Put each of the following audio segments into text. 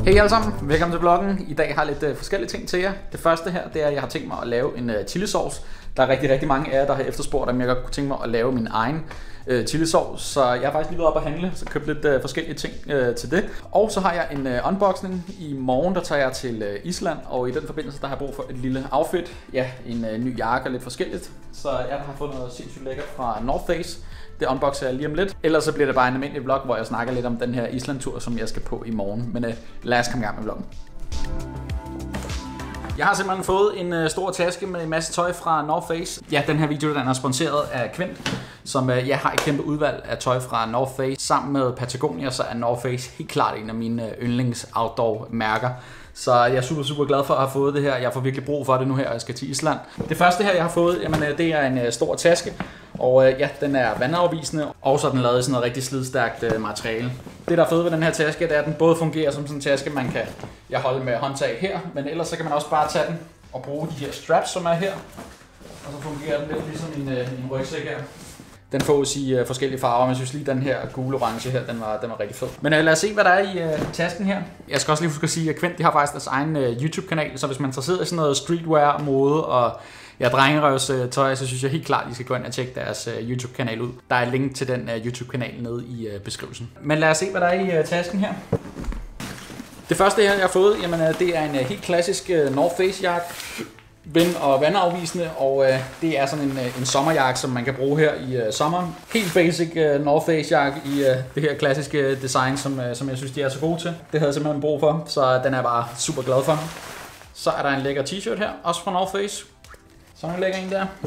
Hej alle sammen, velkommen til vloggen. I dag har jeg lidt forskellige ting til jer. Det første her, det er, at jeg har tænkt mig at lave en chilisauce. Der er rigtig mange af jer, der har efterspurgt, om jeg godt kunne tænke mig at lave min egen chilisauce. Så jeg har faktisk lige været op at handle, så købt lidt forskellige ting til det. Og så har jeg en unboxing. I morgen, der tager jeg til Island, og i den forbindelse, der har jeg brug for et lille outfit. Ja, en ny jakke og lidt forskelligt. Så jeg har fået noget sindssygt lækkert fra North Face. Det unboxer jeg lige om lidt. Ellers så bliver det bare en almindelig vlog, hvor jeg snakker lidt om den her Island-tur, som jeg skal på i morgen. Men lad os komme i gang med vloggen. Jeg har simpelthen fået en stor taske med en masse tøj fra North Face. Ja, den her video den er sponsoreret af Kvint, som jeg har et kæmpe udvalg af tøj fra North Face. Sammen med Patagonia, så er North Face helt klart en af mine yndlings outdoor mærker. Så jeg er super glad for at have fået det her. Jeg får virkelig brug for det nu her, og jeg skal til Island. Det første her, jeg har fået, jamen, det er en stor taske. Og ja, den er vandafvisende, og så er den lavet i sådan noget rigtig slidstærkt materiale. Det, der er fedt ved den her taske, det er, at den både fungerer som sådan en taske, man kan holde med håndtag her, men ellers så kan man også bare tage den og bruge de her straps, som er her. Og så fungerer den lidt ligesom en rygsæk her. Den fås i forskellige farver, men jeg synes lige den her gule-orange her, den var rigtig fed. Men lad os se, hvad der er i tasken her. Jeg skal også lige huske at sige, at Kvint har faktisk deres egen YouTube-kanal, så hvis man er interesseret i sådan noget streetwear, mode og drengerøvs tøj, så synes jeg helt klart, at I skal gå ind og tjekke deres YouTube-kanal ud. Der er et link til den YouTube-kanal nede i beskrivelsen. Men lad os se, hvad der er i tasken her. Det første her, jeg har fået, jamen, det er en helt klassisk North Face-jakke. Vind- og vandafvisende, og det er sådan en sommerjakke, som man kan bruge her i sommeren. Helt basic North Face jakke i det her klassiske design, som jeg synes, de er så gode til. Det havde jeg simpelthen brug for, så den er jeg bare super glad for. Så er der en lækker t-shirt her, også fra North Face. Sådan en lækker en der.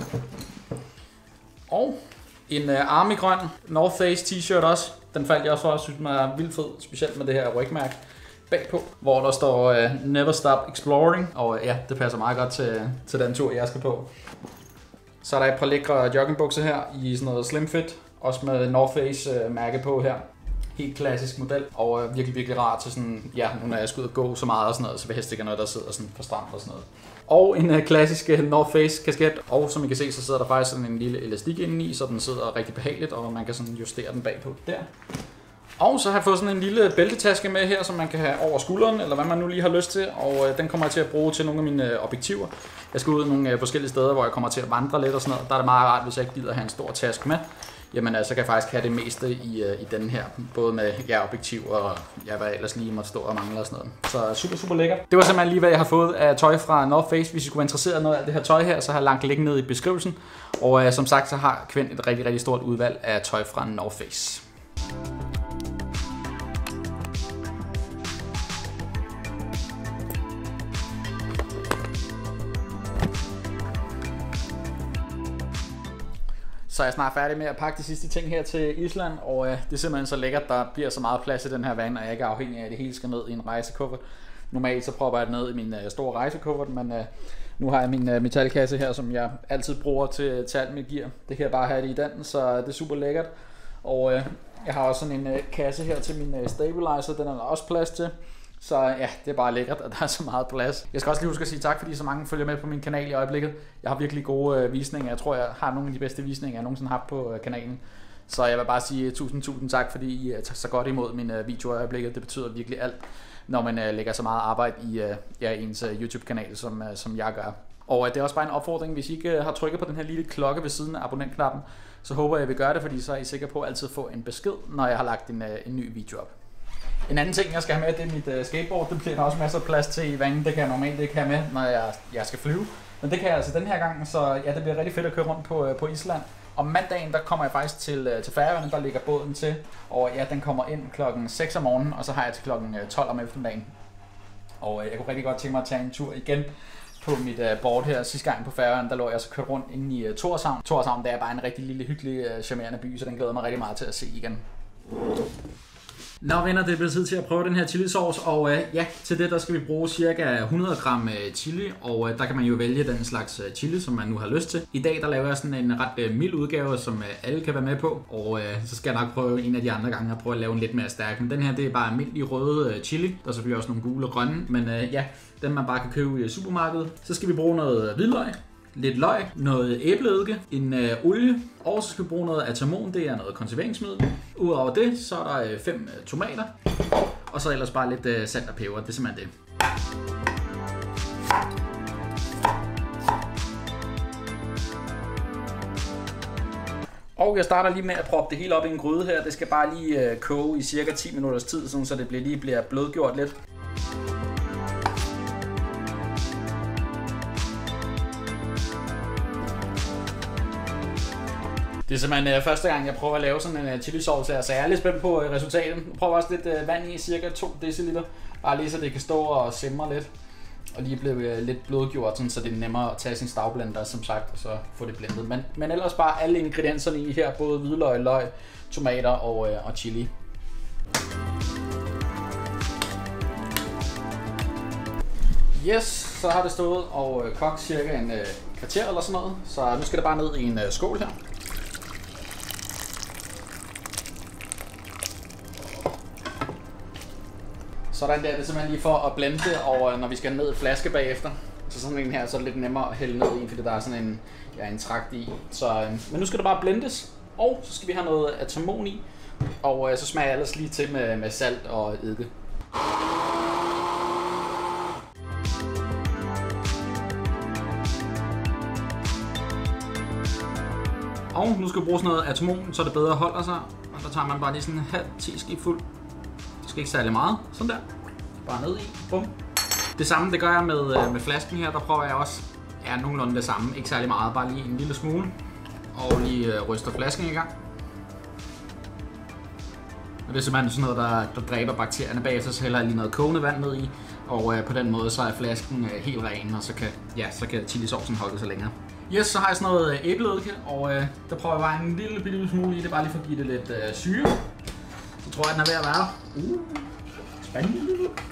Og en armygrøn North Face t-shirt også. Den faldt jeg også for, jeg synes, den er vildt fed, specielt med det her rygmærke bagpå, hvor der står Never Stop Exploring, og ja, det passer meget godt til den tur, jeg skal på. Så er der et par lækre joggingbukser her i sådan noget slim fit, også med North Face mærke på her. Helt klassisk model, og virkelig rart til sådan, ja, nu når jeg skal ud og gå så meget og sådan noget, så vil helst ikke have noget, der sidder sådan på stranden og sådan noget. Og en klassisk North Face kasket, og som I kan se, så sidder der faktisk sådan en lille elastik indeni, så den sidder rigtig behageligt, og man kan sådan justere den bagpå der. Og så har jeg fået sådan en lille bæltetaske med her, som man kan have over skulderen, eller hvad man nu lige har lyst til. Og den kommer jeg til at bruge til nogle af mine objektiver. Jeg skal ud nogle forskellige steder, hvor jeg kommer til at vandre lidt og sådan noget. Der er det meget rart, hvis jeg ikke gider have en stor taske med. Jamen så kan jeg faktisk have det meste i den her. Både med objektiv og hvad ellers lige måtte stå og mangle og sådan noget. Så super lækkert. Det var simpelthen lige, hvad jeg har fået af tøj fra North Face. Hvis I skulle være interesseret i noget af det her tøj her, så har jeg lagt link ned i beskrivelsen. Og som sagt, så har Kvint et rigtig stort udvalg af tøj fra North Face. Så er jeg snart færdig med at pakke de sidste ting her til Island, og det er simpelthen så lækkert, der bliver så meget plads i den her van, og jeg er ikke afhængig af, at det hele skal ned i en rejsekuffert. Normalt så propper jeg det ned i min store rejsekuffert, men nu har jeg min metalkasse her, som jeg altid bruger til alt mit gear. Det kan jeg bare have det i den, så det er super lækkert. Og jeg har også sådan en kasse her til min stabilizer, den er der også plads til. Så ja, det er bare lækkert, at der er så meget plads. Jeg skal også lige huske at sige tak, fordi så mange følger med på min kanal i øjeblikket. Jeg har virkelig gode visninger. Jeg tror, jeg har nogle af de bedste visninger, jeg nogensinde har haft på kanalen. Så jeg vil bare sige tusind tak, fordi I tager så godt imod mine videoer i øjeblikket. Det betyder virkelig alt, når man lægger så meget arbejde i ens YouTube-kanal, som jeg gør. Og det er også bare en opfordring, hvis I ikke har trykket på den her lille klokke ved siden af abonnenknappen, så håber jeg, at I vil gøre det, fordi så er I sikre på at altid få en besked, når jeg har lagt en ny video op. En anden ting, jeg skal have med, det er mit skateboard. Det bliver der også masser af plads til i vandet. Det kan jeg normalt ikke have med, når jeg skal flyve. Men det kan jeg altså den her gang, så ja, det bliver rigtig fedt at køre rundt på Island. Om mandagen, der kommer jeg faktisk til Færøerne, der ligger båden til. Og ja, den kommer ind klokken 6 om morgenen, og så har jeg til klokken 12 om eftermiddagen. Og jeg kunne rigtig godt tænke mig at tage en tur igen på mit board her. Sidste gang på Færøerne, der lå jeg så kørt rundt inde i Tórshavn. Tórshavn, det er bare en rigtig lille, hyggelig, charmerende by, så den glæder mig rigtig meget til at se igen. Nå venner, det er blevet tid til at prøve den her chilisauce, og ja, til det der skal vi bruge cirka 100 gram chili, og der kan man jo vælge den slags chili, som man nu har lyst til. I dag der laver jeg sådan en ret mild udgave, som alle kan være med på, og så skal jeg nok prøve en af de andre gange at prøve at lave en lidt mere stærk. Men den her, det er bare almindelig røde chili, der er selvfølgelig også nogle gule og grønne, men ja, den man bare kan købe i supermarkedet. Så skal vi bruge noget hvidløg, lidt løg, noget æbleeddike, en olie, og så skal vi bruge noget atamon, det er noget konserveringsmiddel. Udover det, så er der 5 tomater, Og så ellers bare lidt salt og peber, det er simpelthen det. Og jeg starter lige med at proppe det hele op i en gryde her. Det skal bare lige koge i cirka 10 minutters tid, sådan, så det lige bliver blødgjort lidt. Det er simpelthen første gang, jeg prøver at lave sådan en chili sauce her, så jeg er lidt spændt på resultatet. Jeg prøver også lidt vand i, cirka 2 dl. Bare lige så det kan stå og simre lidt. Og lige blive lidt blødgjort, sådan, så det er nemmere at tage sin stavblender, som sagt, og så få det blendet. Men ellers bare alle ingredienserne i her, både hvidløg, løg, tomater og chili. Yes, så har det stået og kogt cirka en kvarter eller sådan noget, så nu skal det bare ned i en skål her. Sådan der, det er simpelthen lige for at blende det, og når vi skal ned i flaske bagefter, så sådan en her, så er det lidt nemmere at hælde ned i, fordi der er sådan en trakt i. Men nu skal det bare blendes, og så skal vi have noget atamon i, og så smager jeg ellers lige til med salt og eddike. Og nu skal vi bruge sådan noget atamon, så det bedre holder sig, og der tager man bare lige sådan en halv teske fuld. Det skal ikke særlig meget, sådan der. Bare ned i, bum. Det samme det gør jeg med flasken her, der prøver jeg også nogenlunde det samme, ikke særlig meget, bare lige en lille smule. Og lige ryster flasken i gang. Og det er simpelthen sådan noget, der dræber bakterierne bagefter, så hælder jeg lige noget kogende vand ned i. Og på den måde så er flasken helt ren, og så kan chilisaucen holde sig længere. Yes, så har jeg sådan noget æbleeddike, og der prøver jeg bare en lille smule i det, bare lige for at give det lidt syre. Så tror jeg, den er ved at være der. Spændende.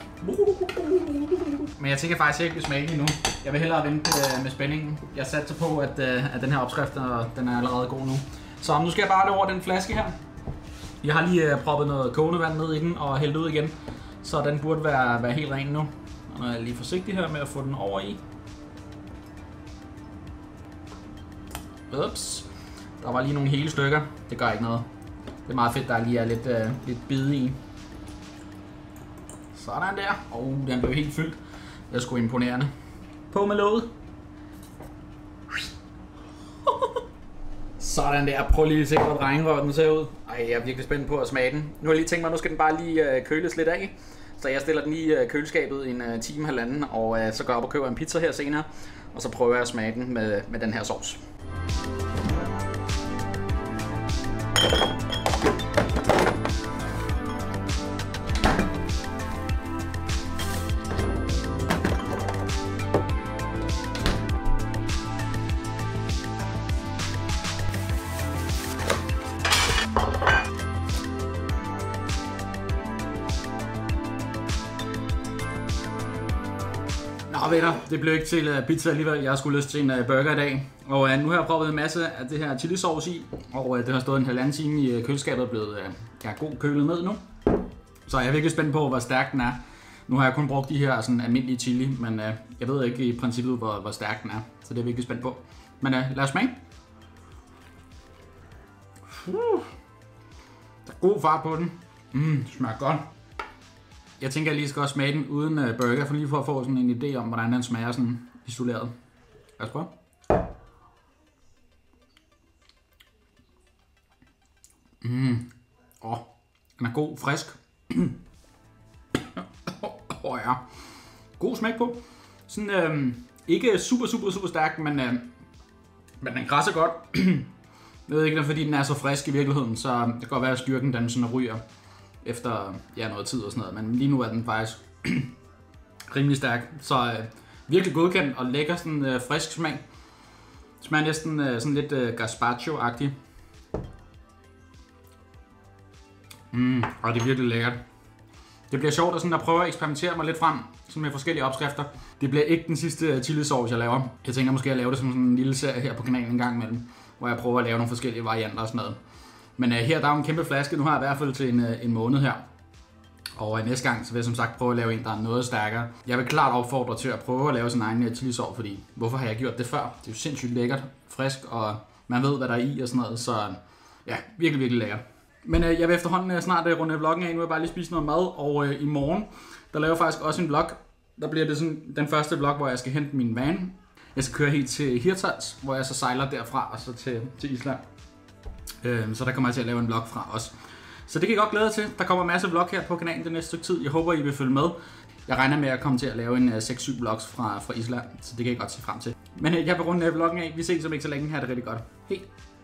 Men jeg tænker faktisk ikke, at vi smager endnu. Jeg vil hellere vente med spændingen. Jeg satser på, at den her opskrift den er allerede god nu. Så nu skal jeg bare over den flaske her. Jeg har lige proppet noget kogende vand ned i den og hældt ud igen. Så den burde være helt ren nu. Og nu er jeg lige forsigtig her med at få den over i. Ups. Der var lige nogle hele stykker. Det gør ikke noget. Det er meget fedt, der lige er lidt bide i. Sådan der. Den blev helt fyldt. Det er sgu imponerende. På med låget. Sådan der. Prøv lige at se, hvor drengerøv den ser ud. Ej, jeg er virkelig spændt på at smage den. Nu har jeg lige tænkt mig, nu skal den bare lige køles lidt af. Så jeg stiller den lige i køleskabet en time, halvanden, og så går jeg op og køber en pizza her senere. Og så prøver jeg at smage den med den her sauce. Nå venner, det blev ikke til pizza alligevel. Jeg skulle lyst til en burger i dag. Og nu har jeg prøvet en masse af det her chili sauce i. Og det har stået en halvanden time i køleskabet og blevet god kølet ned nu. Så jeg er virkelig spændt på, hvor stærk den er. Nu har jeg kun brugt de her sådan almindelige chili, men jeg ved ikke i princippet, hvor stærk den er. Så det er jeg virkelig spændt på. Men lad os smage. Der er god fart på den. Det smager godt. Jeg tænker, jeg lige skal også smage den uden burger, for lige for at få sådan en idé om, hvordan den smager sådan isoleret. Lad os prøve. Den er god, frisk. Ja. God smag på. Sådan, ikke super stærk, men den græsser godt. Jeg ved ikke, fordi den er så frisk i virkeligheden, så det kan godt være, at styrken den sådan ryger efter noget tid og sådan noget, men lige nu er den faktisk rimelig stærk, så virkelig godkendt og lækker sådan frisk smag. Smager næsten sådan lidt gazpacho-agtig. Og det er virkelig lækkert. Det bliver sjovt at prøve at eksperimentere mig lidt frem sådan med forskellige opskrifter. Det bliver ikke den sidste chili sauce, jeg laver. Jeg tænker måske at lave det som sådan en lille serie her på kanalen en gang imellem, hvor jeg prøver at lave nogle forskellige varianter og sådan noget. Men her der er jo en kæmpe flaske, nu har jeg i hvert fald til en måned her. Og næste gang så vil jeg som sagt prøve at lave en, der er noget stærkere. Jeg vil klart opfordre til at prøve at lave sin egen chili sauce, fordi hvorfor har jeg gjort det før? Det er jo sindssygt lækkert, frisk, og man ved hvad der er i og sådan noget, så ja, virkelig lækkert. Men jeg vil efterhånden snart runde vloggen af. Nu vil jeg bare lige spise noget mad, og i morgen, der laver jeg faktisk også en vlog. Der bliver det sådan den første vlog, hvor jeg skal hente min van. Jeg skal køre helt til Hirtshals, hvor jeg så sejler derfra og så til Island. Så der kommer jeg til at lave en vlog fra også. Så det kan I godt glæde jer til. Der kommer en masse vlog her på kanalen det næste stykke tid. Jeg håber, I vil følge med. Jeg regner med at komme til at lave en 6-7 vlogs fra Island, så det kan I godt se frem til. Men jeg vil runde vloggen af. Vi ses om ikke så længe. Ha' det rigtig godt. Hej!